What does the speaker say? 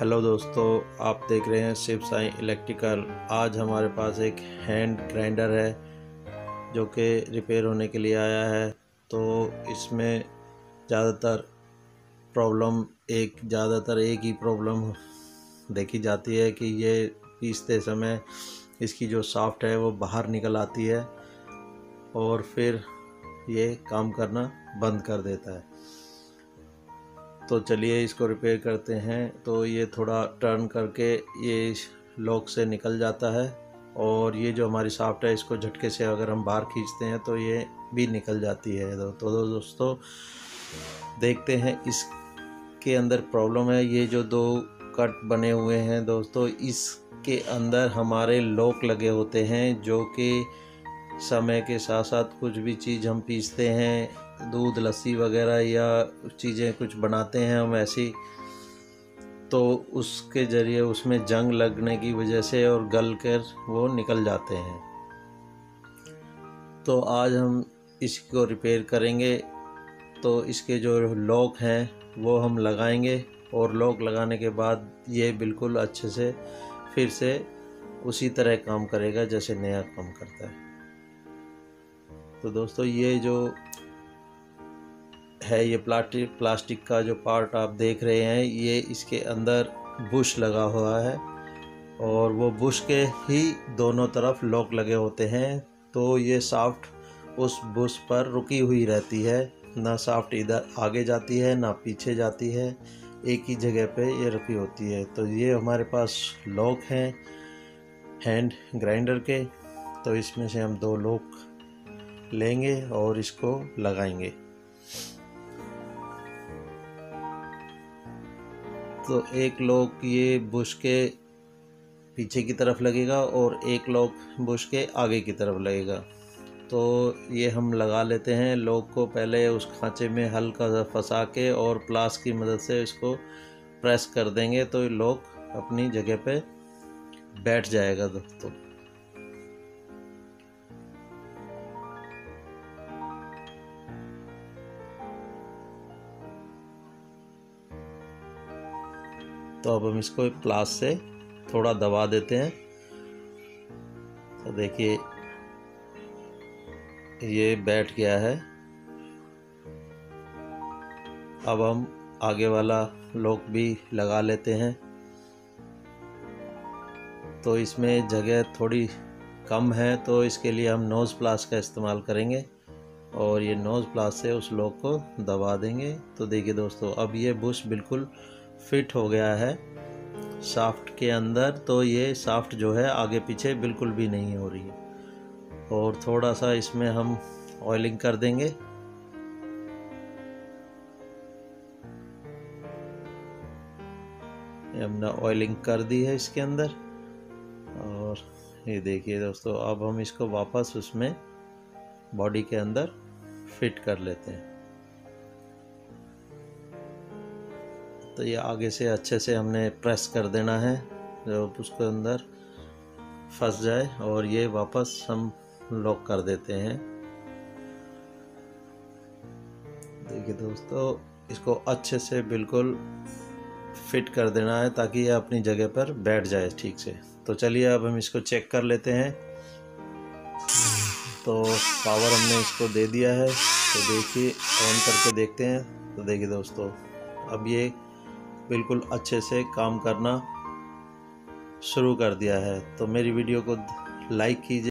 Hello दोस्तों, आप देख रहे हैं शिव साई इलेक्ट्रिकल। आज हमारे पास एक हैंड ग्राइंडर है जो कि रिपेयर होने के लिए आया है। तो इसमें ज़्यादातर एक ही प्रॉब्लम देखी जाती है कि ये पीसते समय इसकी जो शाफ्ट है वो बाहर निकल आती है और फिर ये काम करना बंद कर देता है। तो चलिए इसको रिपेयर करते हैं। तो ये थोड़ा टर्न करके ये लॉक से निकल जाता है और ये जो हमारी शाफ्ट है इसको झटके से अगर हम बाहर खींचते हैं तो ये भी निकल जाती है। तो दोस्तों देखते हैं इसके अंदर प्रॉब्लम है। ये जो दो कट बने हुए हैं दोस्तों, इसके अंदर हमारे लॉक लगे होते हैं जो कि समय के साथ साथ कुछ भी चीज़ हम पीसते हैं, दूध लस्सी वगैरह या चीज़ें कुछ बनाते हैं हम ऐसी, तो उसके ज़रिए उसमें जंग लगने की वजह से और गल कर वो निकल जाते हैं। तो आज हम इसको रिपेयर करेंगे। तो इसके जो लॉक हैं वो हम लगाएंगे और लॉक लगाने के बाद ये बिल्कुल अच्छे से फिर से उसी तरह काम करेगा जैसे नया काम करता है। तो दोस्तों ये जो है ये प्लास्टिक का जो पार्ट आप देख रहे हैं, ये इसके अंदर बुश लगा हुआ है और वो बुश के ही दोनों तरफ लॉक लगे होते हैं। तो ये शाफ्ट उस बुश पर रुकी हुई रहती है, ना शाफ्ट इधर आगे जाती है ना पीछे जाती है, एक ही जगह पे ये रुकी होती है। तो ये हमारे पास लॉक हैं हैंड ग्राइंडर के। तो इसमें से हम दो लॉक लेंगे और इसको लगाएंगे। तो एक लॉक ये बुश के पीछे की तरफ लगेगा और एक लॉक बुश के आगे की तरफ लगेगा। तो ये हम लगा लेते हैं। लॉक को पहले उस खांचे में हल्का सा फंसा के और प्लास की मदद से इसको प्रेस कर देंगे तो लॉक अपनी जगह पे बैठ जाएगा दोस्तों। तो अब हम इसको प्लास से थोड़ा दबा देते हैं। तो देखिए ये बैठ गया है। अब हम आगे वाला लॉक भी लगा लेते हैं। तो इसमें जगह थोड़ी कम है तो इसके लिए हम नोज़ प्लास का इस्तेमाल करेंगे और ये नोज़ प्लास से उस लॉक को दबा देंगे। तो देखिए दोस्तों अब ये बुश बिल्कुल फिट हो गया है शाफ्ट के अंदर। तो ये शाफ्ट जो है आगे पीछे बिल्कुल भी नहीं हो रही है। और थोड़ा सा इसमें हम ऑयलिंग कर देंगे। हमने ऑयलिंग कर दी है इसके अंदर और ये देखिए दोस्तों अब हम इसको वापस उसमें बॉडी के अंदर फिट कर लेते हैं। तो ये आगे से अच्छे से हमने प्रेस कर देना है जब उसके अंदर फंस जाए और ये वापस हम लॉक कर देते हैं। देखिए दोस्तों इसको अच्छे से बिल्कुल फिट कर देना है ताकि ये अपनी जगह पर बैठ जाए ठीक से। तो चलिए अब हम इसको चेक कर लेते हैं। तो पावर हमने इसको दे दिया है। तो देखिए ऑन करके देखते हैं। तो देखिए दोस्तों अब ये बिल्कुल अच्छे से काम करना शुरू कर दिया है। तो मेरी वीडियो को लाइक कीजिए।